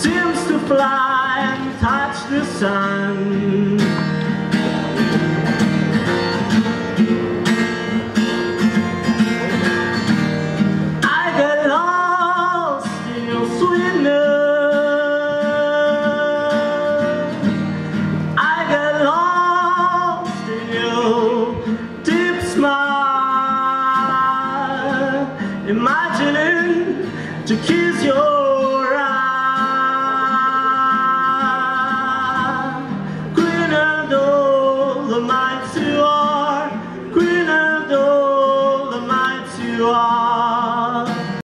seems to fly and touch the sun. I get lost in your sweetness. I get lost in your deep smile, imagining to kiss your